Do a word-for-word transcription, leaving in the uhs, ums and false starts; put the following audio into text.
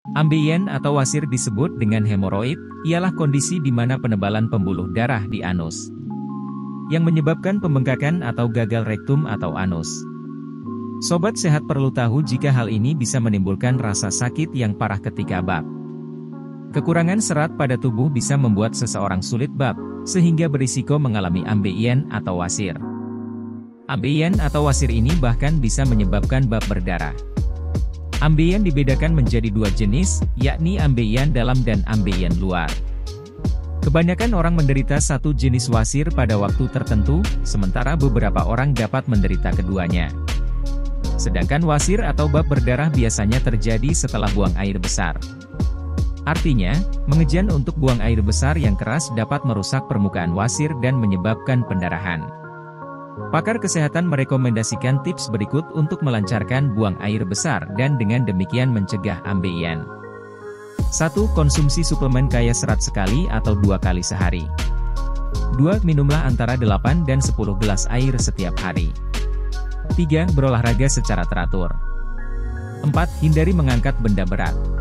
Ambeien atau wasir disebut dengan hemoroid, ialah kondisi di mana penebalan pembuluh darah di anus yang menyebabkan pembengkakan atau gagal rektum atau anus. Sobat sehat perlu tahu jika hal ini bisa menimbulkan rasa sakit yang parah ketika bab. Kekurangan serat pada tubuh bisa membuat seseorang sulit bab, sehingga berisiko mengalami ambeien atau wasir. Ambeien atau wasir ini bahkan bisa menyebabkan bab berdarah. Ambeien dibedakan menjadi dua jenis, yakni ambeien dalam dan ambeien luar. Kebanyakan orang menderita satu jenis wasir pada waktu tertentu, sementara beberapa orang dapat menderita keduanya. Sedangkan wasir atau bab berdarah biasanya terjadi setelah buang air besar. Artinya, mengejan untuk buang air besar yang keras dapat merusak permukaan wasir dan menyebabkan pendarahan. Pakar kesehatan merekomendasikan tips berikut untuk melancarkan buang air besar dan dengan demikian mencegah ambeien. satu. Konsumsi suplemen kaya serat sekali atau dua kali sehari. dua. Minumlah antara delapan dan sepuluh gelas air setiap hari. tiga. Berolahraga secara teratur. empat. Hindari mengangkat benda berat.